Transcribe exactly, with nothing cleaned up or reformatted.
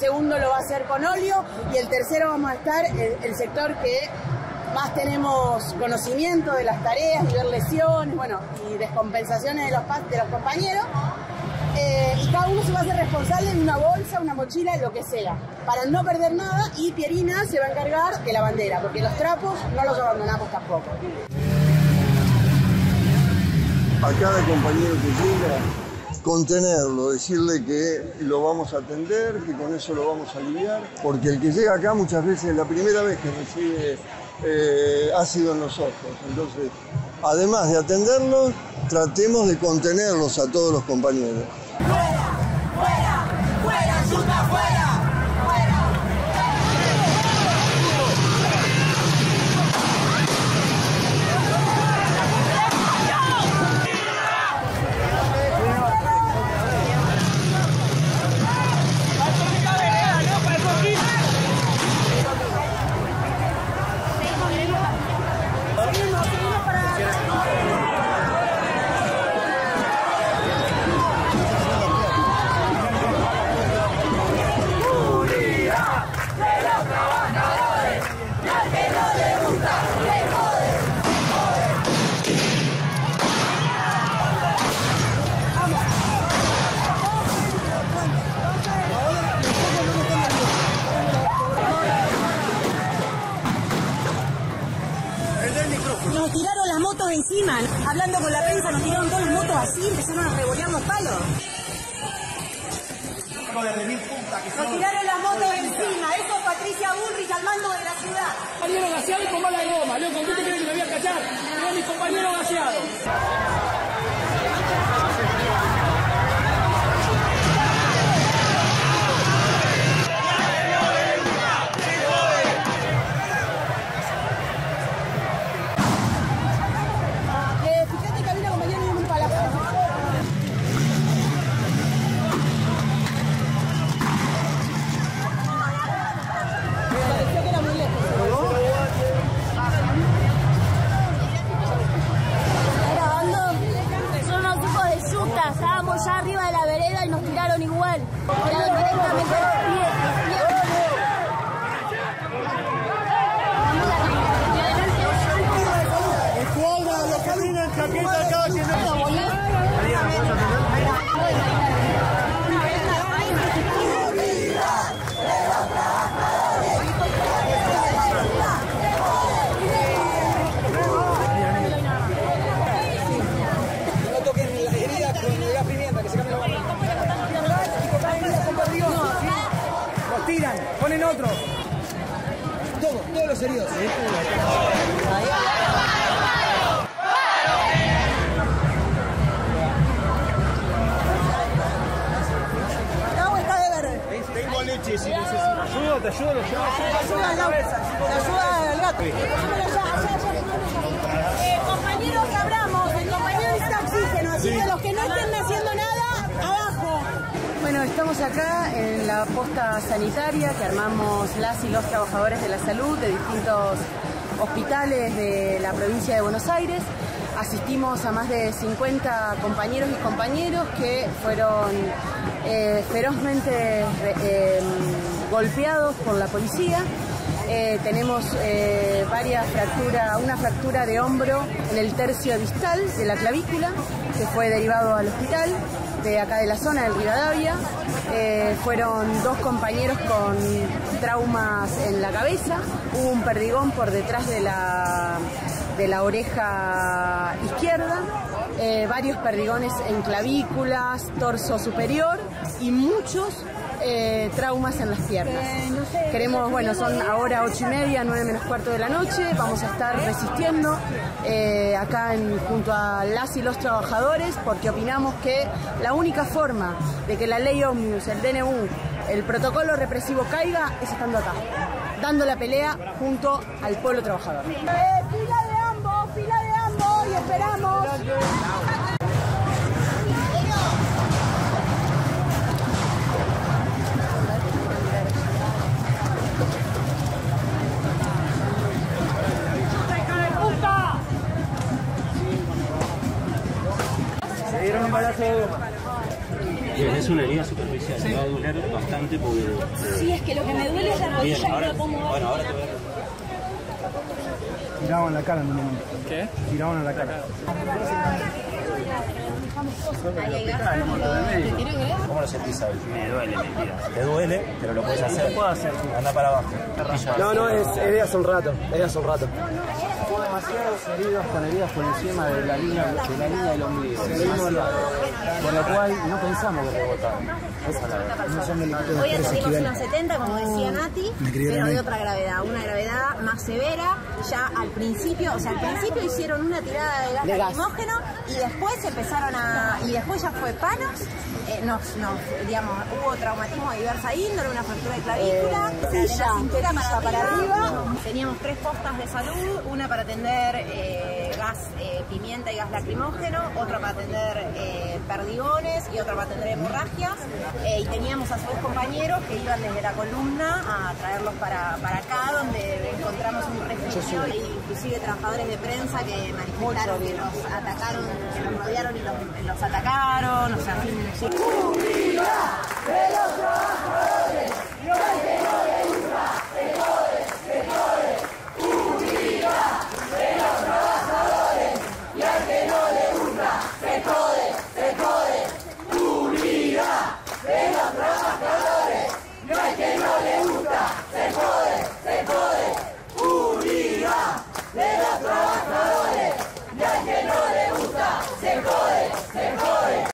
segundo lo va a hacer con óleo y el tercero vamos a estar el, el sector que más tenemos conocimiento de las tareas, y ver lesiones, bueno, y descompensaciones de los, de los compañeros. Eh, y cada uno se va a hacer responsable de una bolsa, una mochila, lo que sea, para no perder nada, y Pierina se va a encargar de la bandera, porque los trapos no los abandonamos tampoco. A cada compañero que llega, contenerlo, decirle que lo vamos a atender, que con eso lo vamos a aliviar, porque el que llega acá muchas veces es la primera vez que recibe eh, ácido en los ojos. Entonces, además de atenderlos, tratemos de contenerlos a todos los compañeros. ¡Fuera! ¡Fuera! ¡Fuera! ¡Yuta, fuera! Nos tiraron las motos encima, hablando con la prensa, nos tiraron todas las motos así, empezaron a revolear los palos. Nos tiraron las motos encima, eso es Patricia Bullrich al mando de la ciudad. Compañero gaseado y con bala de goma. Leo, ¿con qué te crees que me voy a cachar? Tengo a mis compañeros gaseados. Estábamos ya arriba de la vereda y nos tiraron igual. Tiraron directamente a los pies. Escuadra, los que vienen, chaqueta acá, que no tiran, ponen otro. Todos, todos los heridos. ¿Sí? El agua está de verde. Tengo leche si necesitas. ¿Te ayudo? ¿Te ayudo? ¿Te ayuda al cabeza? ¿Te ayuda al gato? Eh, compañeros que hablamos, el compañero necesita oxígeno, así que los que no estén haciendo nada, abajo. Bueno, estamos acá en la posta sanitaria que armamos las y los trabajadores de la salud de distintos hospitales de la provincia de Buenos Aires. Asistimos a más de cincuenta compañeros y compañeros que fueron eh, ferozmente eh, golpeados por la policía. Eh, tenemos eh, varias fracturas, una fractura de hombro en el tercio distal de la clavícula que fue derivado al hospital de acá de la zona del Rivadavia. Eh, fueron dos compañeros con traumas en la cabeza, hubo un perdigón por detrás de la, de la oreja izquierda, eh, varios perdigones en clavículas, torso superior y muchos Eh, traumas en las piernas. Queremos, bueno, son ahora ocho y media, nueve menos cuarto de la noche, vamos a estar resistiendo eh, acá en, junto a las y los trabajadores, porque opinamos que la única forma de que la ley ómnibus, el D N U, el protocolo represivo caiga es estando acá, dando la pelea junto al pueblo trabajador. Eh, fila de ambos, fila de ambos y esperamos. Se dieron un balazo de goma. ¿Es una herida superficial? rodilla, te va a doler bastante porque... Eh, sí, es que lo que me duele es la rodilla. bien, ahora, y no puedo mover. bueno, ahora te voy a... Tiraban la cara en un momento. ¿Qué? Tiraban a la cara. ¿Cómo lo sentís hoy? Me duele, mentira. Te duele, pero lo puedes hacer. Lo puedo hacer. Anda para abajo. No, no, es, es de hace un rato. Es de hace un rato. Hubo demasiados heridos con heridas por encima de la línea, de la línea del ombligo. Demasiado. Con lo cual no pensamos que rebotaron. Esa es la verdad. No son delicados. Hoy atendimos una setenta, como decía Nati, pero de otra gravedad, una gravedad más severa. Ya al principio, o sea, al principio hicieron una tirada de gas De gas. lacrimógeno y después empezaron a, y después ya fue panos, eh, nos, nos, digamos, hubo traumatismo de diversa índole, una fractura de clavícula, Eh, de silla, la cintura para, para arriba. Teníamos tres postas de salud, una para atender eh, gas eh, pimienta y gas lacrimógeno, otra para atender eh, perdigones y otra para atender hemorragias. Eh, y teníamos a sus compañeros que iban desde la columna a traerlos para, para acá, donde encontramos un refugio, e inclusive trabajadores de prensa que manifestaron que los atacaron, que los rodearon y los, los atacaron, o sea, sí, sí. ¡Unidad de los